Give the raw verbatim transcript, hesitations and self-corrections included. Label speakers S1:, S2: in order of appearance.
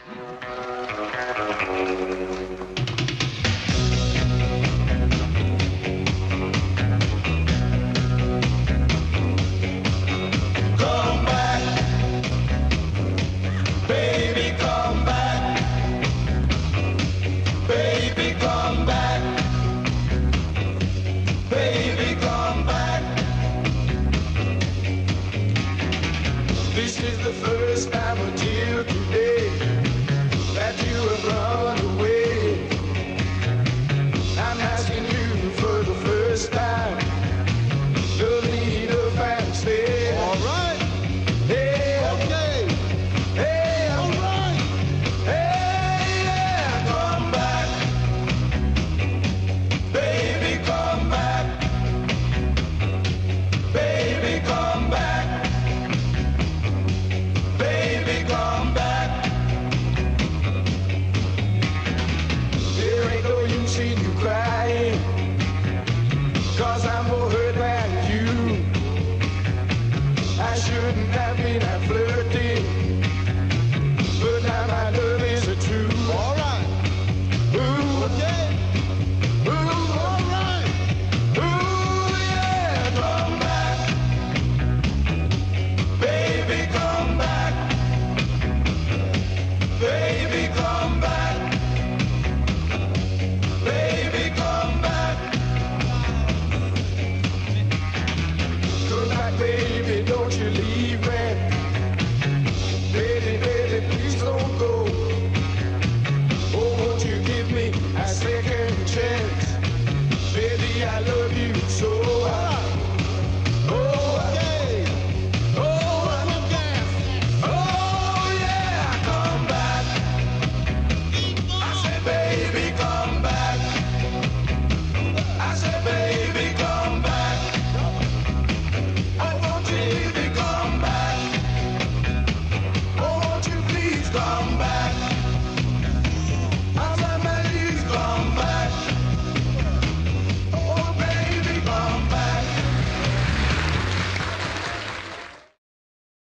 S1: This is the first time until today that you have run away. I'm asking you for the first time to lead a fan stay.
S2: All right.
S1: Hey,
S2: Okay.
S1: hey,
S2: All right.
S1: hey, yeah, come back. Baby, come back. Baby, come back. Baby, come back. There ain't no use in you crying, 'cause I'm more hurt than you. I shouldn't have been that flirty.